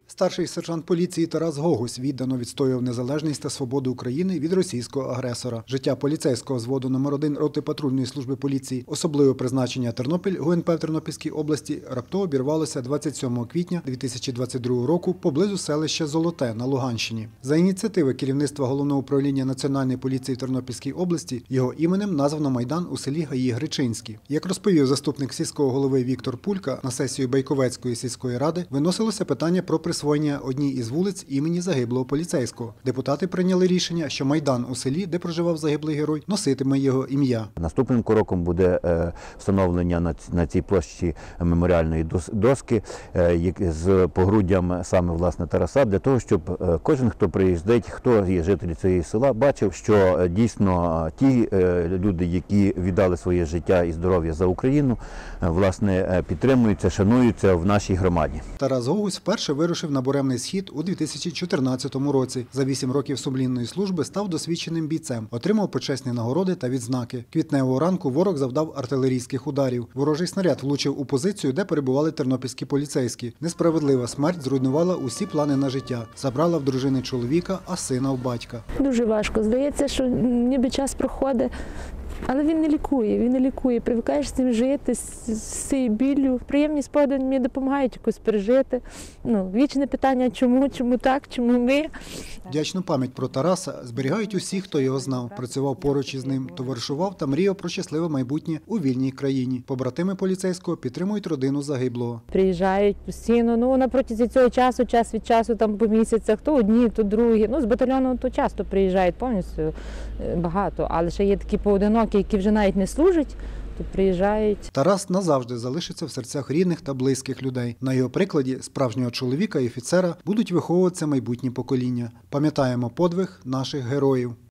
Старший сержант поліції Тарас Гогусь віддано відстоював незалежність та свободу України від російського агресора. Життя поліцейського взводу номер 1 роти патрульної служби поліції особливого призначення Тернопіль ГУНП в Тернопільській області раптово обірвалося 27 квітня 2022 року поблизу селища Золоте на Луганщині. За ініціативи керівництва Головного управління Національної поліції в Тернопільській області його іменем названо майдан у селі Гаї Гречинські. Як розповів заступник сільського голови Віктор Пулька, на сесію Байковецької сільської ради виносилося питання про присвоєння одній із вулиць імені загиблого поліцейського. Депутати прийняли рішення, що майдан у селі, де проживав загиблий герой, носитиме його ім'я. Наступним кроком буде встановлення на цій площі меморіальної доски з погруддям саме власне Тараса, для того, щоб кожен, хто приїздить, хто є жителі цього села, бачив, що дійсно ті люди, які віддали своє життя і здоров'я за Україну, власне, підтримуються, шануються в нашій громаді. Тарас Гогусь вперше вирушив на буремний схід у 2014 році. За 8 років сумлінної служби став досвідченим бійцем, отримав почесні нагороди та відзнаки. Квітневого ранку ворог завдав артилерійських ударів. Ворожий снаряд влучив у позицію, де перебували тернопільські поліцейські. Несправедлива смерть зруйнувала усі плани на життя. Забрала в дружини чоловіка, а сина в батька. Дуже важко. Здається, що ніби час проходить. Але він не лікує. Привикаєш з цим жити, з цією біллю. Приємні спогади мені допомагають якось пережити. Вічне питання, чому так, чому ми. Вдячну пам'ять про Тараса зберігають усі, хто його знав, працював поруч із ним, товаришував та мріяв про щасливе майбутнє у вільній країні. Побратими поліцейського підтримують родину загиблого. Приїжджають постійно, на протязі цього часу, час від часу, там по місяцях, то одні, то другі. З батальйону то часто приїжджають повністю багато, але ще є такі поодинокі, які вже навіть не служать, то приїжджають. Тарас назавжди залишиться в серцях рідних та близьких людей. На його прикладі справжнього чоловіка і офіцера будуть виховуватися майбутні покоління. Пам'ятаємо подвиг наших героїв.